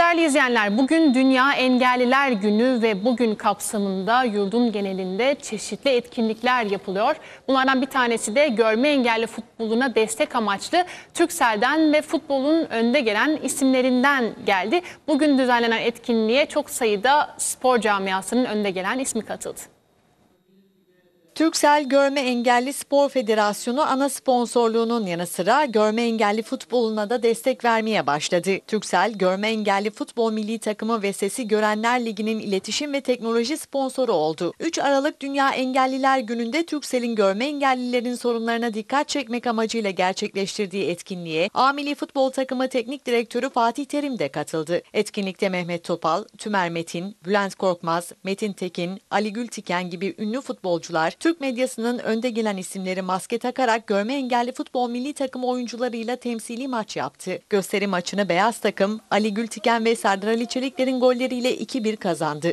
Değerli izleyenler, bugün Dünya Engelliler Günü ve bugün kapsamında yurdun genelinde çeşitli etkinlikler yapılıyor. Bunlardan bir tanesi de görme engelli futboluna destek amaçlı Turkcell'den ve futbolun önde gelen isimlerinden geldi. Bugün düzenlenen etkinliğe çok sayıda spor camiasının önde gelen ismi katıldı. Turkcell Görme Engelli Spor Federasyonu ana sponsorluğunun yanı sıra görme engelli futboluna da destek vermeye başladı. Turkcell, Görme Engelli Futbol Milli Takımı ve Sesi Görenler Ligi'nin iletişim ve teknoloji sponsoru oldu. 3 Aralık Dünya Engelliler Günü'nde Turkcell'in görme engellilerin sorunlarına dikkat çekmek amacıyla gerçekleştirdiği etkinliğe A Milli Futbol Takımı Teknik Direktörü Fatih Terim de katıldı. Etkinlikte Mehmet Topal, Tümer Metin, Bülent Korkmaz, Metin Tekin, Ali Gültiken gibi ünlü futbolcular, Türk medyasının önde gelen isimleri maske takarak görme engelli futbol milli takımı oyuncularıyla temsili maç yaptı. Gösteri maçını beyaz takım Ali Gültiken ve Serdar Ali Çelikler'in golleriyle 2-1 kazandı.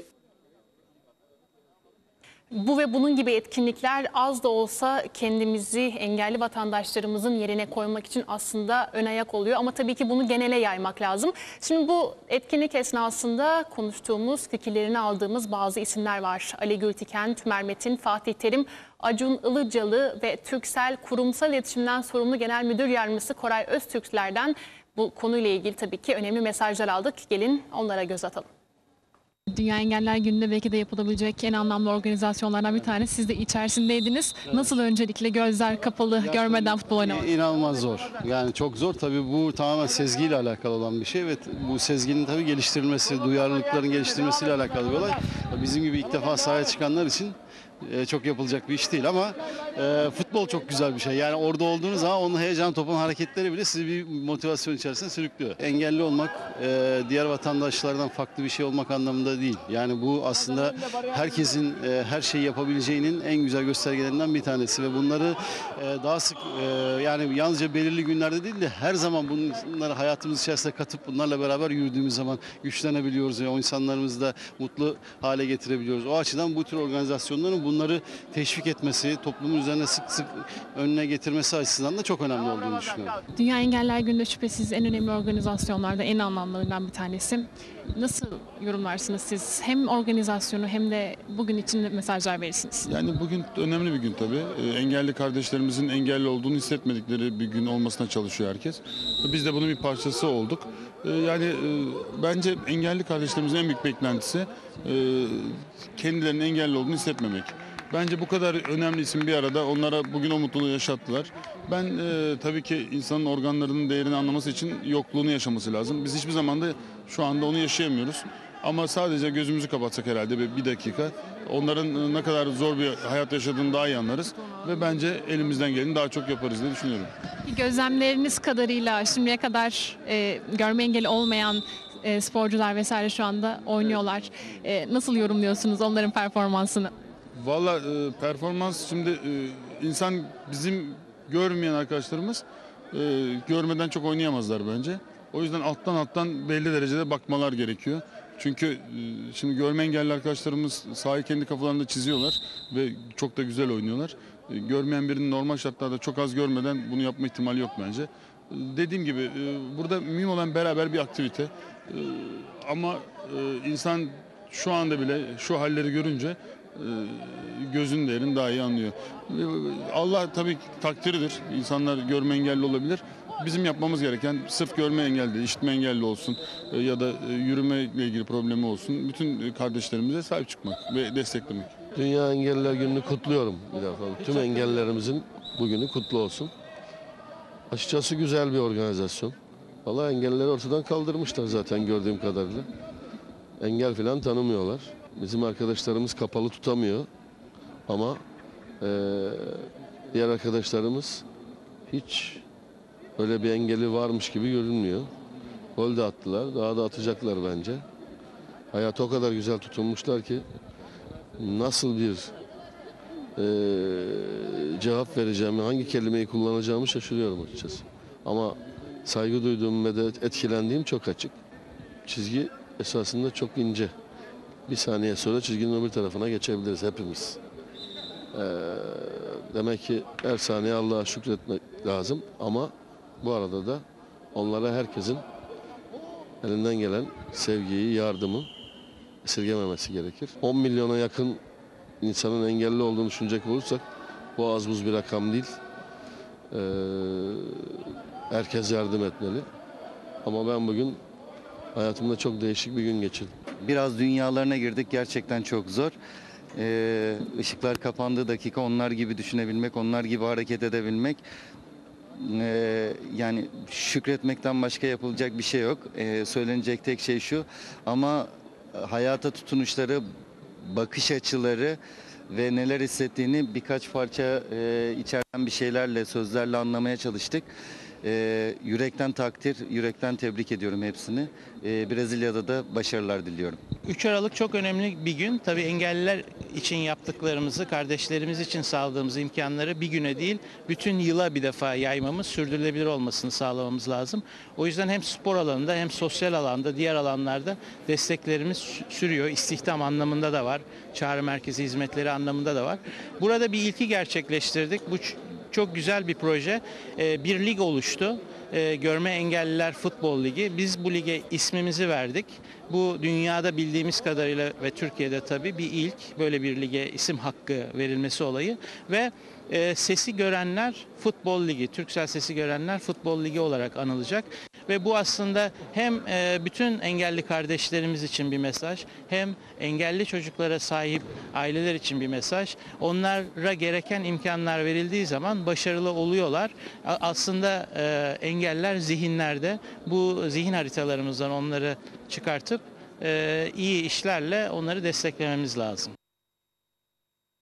Bu ve bunun gibi etkinlikler az da olsa kendimizi engelli vatandaşlarımızın yerine koymak için aslında ön ayak oluyor. Ama tabii ki bunu genele yaymak lazım. Şimdi bu etkinlik esnasında konuştuğumuz, fikirlerini aldığımız bazı isimler var. Ali Gültiken, Tümer Metin, Fatih Terim, Acun Ilıcalı ve Turkcell Kurumsal İletişimden Sorumlu Genel Müdür Yardımcısı Koray Öztürkler'den bu konuyla ilgili tabii ki önemli mesajlar aldık. Gelin onlara göz atalım. Dünya Engelliler Günü'nde belki de yapılabilecek en anlamlı organizasyonlardan bir tanesi. Siz de içerisindeydiniz. Evet. Nasıl öncelikle gözler kapalı görmeden futbol oynamak? İnanılmaz zor. Yani çok zor. Tabii bu tamamen sezgiyle alakalı olan bir şey. Evet, bu sezginin tabii geliştirilmesi, duyarlılıkların geliştirilmesiyle alakalı bir olay. Bizim gibi ilk defa sahaya çıkanlar için çok yapılacak bir iş değil ama futbol çok güzel bir şey. Yani orada olduğunuz zaman onun heyecan, topun hareketleri bile sizi bir motivasyon içerisine sürüklüyor. Engelli olmak diğer vatandaşlardan farklı bir şey olmak anlamında değil. Yani bu aslında herkesin her şeyi yapabileceğinin en güzel göstergelerinden bir tanesi ve bunları daha sık yani yalnızca belirli günlerde değil de her zaman bunları hayatımız içerisine katıp bunlarla beraber yürüdüğümüz zaman güçlenebiliyoruz ve o insanlarımızı da mutlu hale getirebiliyoruz. O açıdan bu tür organizasyonların bunları teşvik etmesi, toplumun üzerine sık sık önüne getirmesi açısından da çok önemli olduğunu düşünüyorum. Dünya Engelliler Günü'nde şüphesiz en önemli organizasyonlarda en anlamlarından bir tanesi. Nasıl yorumlarsınız siz? Hem organizasyonu hem de bugün için mesajlar verirsiniz. Yani bugün önemli bir gün tabii. Engelli kardeşlerimizin engelli olduğunu hissetmedikleri bir gün olmasına çalışıyor herkes. Biz de bunun bir parçası olduk. Yani bence engelli kardeşlerimizin en büyük beklentisi kendilerinin engelli olduğunu hissetmemek. Bence bu kadar önemli isim bir arada onlara bugün o mutluluğu yaşattılar. Ben tabii ki insanın organlarının değerini anlaması için yokluğunu yaşaması lazım. Biz hiçbir zaman da şu anda onu yaşayamıyoruz. Ama sadece gözümüzü kapatsak herhalde bir dakika onların ne kadar zor bir hayat yaşadığını daha iyi anlarız. Ve bence elimizden geleni daha çok yaparız diye düşünüyorum. Gözlemleriniz kadarıyla şimdiye kadar görme engeli olmayan sporcular vesaire şu anda oynuyorlar. Nasıl yorumluyorsunuz onların performansını? Valla performans şimdi insan bizim görmeyen arkadaşlarımız görmeden çok oynayamazlar bence. O yüzden alttan belli derecede bakmalar gerekiyor. Çünkü şimdi görme engelli arkadaşlarımız sahayı kendi kafalarında çiziyorlar ve çok da güzel oynuyorlar. Görmeyen birinin normal şartlarda çok az görmeden bunu yapma ihtimali yok bence. Dediğim gibi burada mühim olan beraber bir aktivite. Ama insan şu anda bile şu halleri görünce gözün değerini daha iyi anlıyor. Allah tabii takdiridir. İnsanlar görme engelli olabilir. Bizim yapmamız gereken sırf görme engelli, işitme engelli olsun ya da yürüme ile ilgili problemi olsun. Bütün kardeşlerimize sahip çıkmak ve desteklemek. Dünya Engelliler Günü'nü kutluyorum bir defa. Tüm engellilerimizin bugünü kutlu olsun. Açıkçası güzel bir organizasyon. Vallahi engellileri ortadan kaldırmışlar zaten gördüğüm kadarıyla. Engel falan tanımıyorlar. Bizim arkadaşlarımız kapalı tutamıyor ama diğer arkadaşlarımız hiç öyle bir engeli varmış gibi görünmüyor. Gol de attılar, daha da atacaklar bence. Hayata o kadar güzel tutunmuşlar ki nasıl bir cevap vereceğimi, hangi kelimeyi kullanacağımı şaşırıyorum açıkçası. Ama saygı duyduğum ve de etkilendiğim çok açık. Çizgi esasında çok ince. Bir saniye sonra çizginin öbür tarafına geçebiliriz hepimiz. Demek ki her saniye Allah'a şükretmek lazım ama bu arada da onlara herkesin elinden gelen sevgiyi, yardımı esirgememesi gerekir. 10 milyona yakın insanın engelli olduğunu düşünecek olursak bu az buz bir rakam değil. Herkes yardım etmeli. Ama ben bugün hayatımda çok değişik bir gün geçirdim. Biraz dünyalarına girdik, gerçekten çok zor. Işıklar kapandığı dakika onlar gibi düşünebilmek, onlar gibi hareket edebilmek. Yani şükretmekten başka yapılacak bir şey yok. Söylenecek tek şey şu, ama hayata tutunuşları, bakış açıları ve neler hissettiğini birkaç parça içeren bir şeylerle, sözlerle anlamaya çalıştık. Yürekten takdir, yürekten tebrik ediyorum hepsini. Brezilya'da da başarılar diliyorum. 3 Aralık çok önemli bir gün. Tabii engelliler için yaptıklarımızı, kardeşlerimiz için sağladığımız imkanları bir güne değil, bütün yıla bir defa yaymamız, sürdürülebilir olmasını sağlamamız lazım. O yüzden hem spor alanında hem sosyal alanda, diğer alanlarda desteklerimiz sürüyor. İstihdam anlamında da var, çağrı merkezi hizmetleri anlamında da var. Burada bir ilki gerçekleştirdik. Bu çok güzel bir proje. Bir lig oluştu. Görme Engelliler Futbol Ligi. Biz bu lige ismimizi verdik. Bu dünyada bildiğimiz kadarıyla ve Türkiye'de tabii bir ilk, böyle bir lige isim hakkı verilmesi olayı ve Sesi Görenler Futbol Ligi, Türksel Sesi Görenler Futbol Ligi olarak anılacak. Ve bu aslında hem bütün engelli kardeşlerimiz için bir mesaj, hem engelli çocuklara sahip aileler için bir mesaj. Onlara gereken imkanlar verildiği zaman başarılı oluyorlar. Aslında engeller zihinlerde, bu zihin haritalarımızdan onları çıkartıp iyi işlerle onları desteklememiz lazım.